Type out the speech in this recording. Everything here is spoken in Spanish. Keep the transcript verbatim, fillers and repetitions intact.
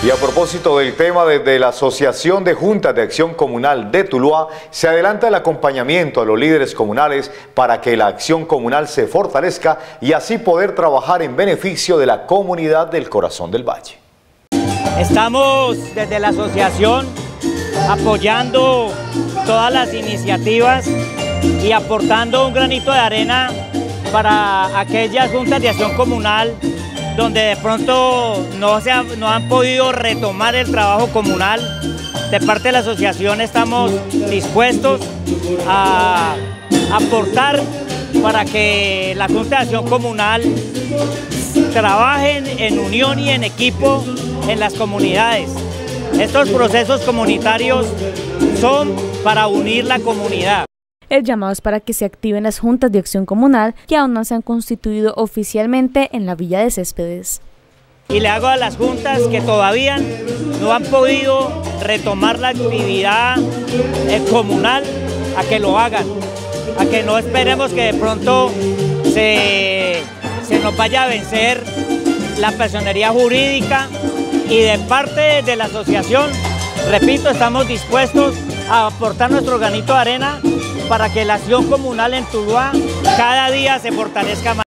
Y a propósito del tema, desde la Asociación de Juntas de Acción Comunal de Tuluá se adelanta el acompañamiento a los líderes comunales para que la acción comunal se fortalezca y así poder trabajar en beneficio de la comunidad del Corazón del Valle. Estamos desde la asociación apoyando todas las iniciativas y aportando un granito de arena para aquellas juntas de acción comunal donde de pronto no, se ha, no han podido retomar el trabajo comunal. De parte de la asociación estamos dispuestos a aportar para que la Junta de Acción Comunal trabajen en unión y en equipo en las comunidades. Estos procesos comunitarios son para unir la comunidad. El llamado es para que se activen las juntas de acción comunal que aún no se han constituido oficialmente en la Villa de Céspedes. Y le hago a las juntas que todavía no han podido retomar la actividad eh, comunal a que lo hagan, a que no esperemos que de pronto se, se nos vaya a vencer la personería jurídica, y de parte de la asociación, repito, estamos dispuestos a aportar nuestro granito de arena para que la acción comunal en Tuluá cada día se fortalezca más.